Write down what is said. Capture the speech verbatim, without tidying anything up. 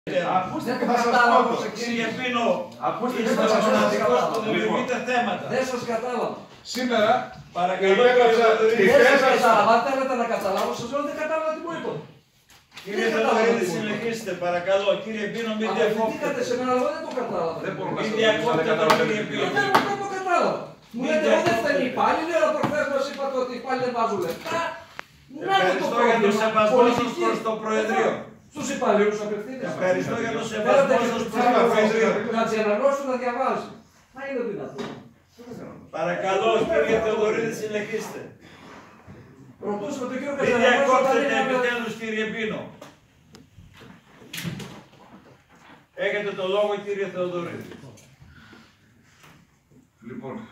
Ακούστε και θα σας πω το. Κύριε Πίνο, Ακούστε και είστε θα σας ο μοναδικός πω που το. δημιουργείτε θέματα. Δεν σας κατάλαβα. Σήμερα, Παρακαλώ, έγραψα τη Δεν σας θέση. κατάλαβα. Αν θέλετε να καταλάβω, σας λέω δεν κατάλαβα τι μου είπατε. Κύριε Θεοδωρίδη, συνεχίστε, παρακαλώ. Κύριε Πίνο, μην Απευθυνθήκατε διακόπτετε. σε μένα, εγώ δεν το κατάλαβα. Δεν μπορώ να Μην σας διακόπτετε δώσω, τον κύριε Πίνο. Δεν δεν το κατάλαβα. Μου λέτε, εγώ δεν φταίνει οι υπάλληλοι, αλλά προχθές μας είπατε ότι οι υπάλληλοι δεν βάζουν λεφτά. Να είναι το Ευχαριστώ για το πρόβλημα. σεβασμό σας Πολιτική. προς το Προεδρείο. Στους υπαλλήλους απευθύνεστε. Ευχαριστώ για το Θέλετε σεβασμό και σας τους προς το Προεδρείο. υπαλλήλους να διαναγνώσουν να διαβάζει. Μα είναι δυνατόν. Παρακαλώ, κύριε Θεοδωρίδη, συνεχίστε. Ρωτούσαμε τον κύριο Μην Καζαναγός όταν διακόπτετε είχαμε... επιτέλους, κύριε Πίνο. Έχετε το λόγο, κύριε Θεοδωρίδη. Λοιπόν,